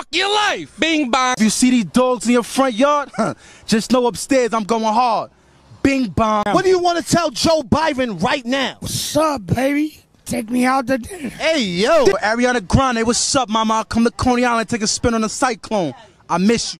Fuck your life. Bing bong. If you see these dogs in your front yard, just know upstairs I'm going hard. Bing bong. What do you want to tell Joe Biden right now? What's up, baby? Take me out to dinner. Hey, yo. Ariana Grande, what's up, mama? I'll come to Coney Island, take a spin on the Cyclone. I miss you.